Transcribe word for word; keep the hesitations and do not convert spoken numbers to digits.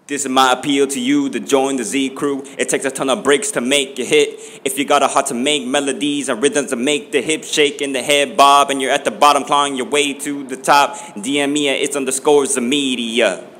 This is my appeal to you to join the Z crew. It takes a ton of breaks to make a hit. If you got a heart to make melodies and rhythms to make the hips shake and the head bob, and you're at the bottom clawing your way to the top, D M me at it's underscores the media.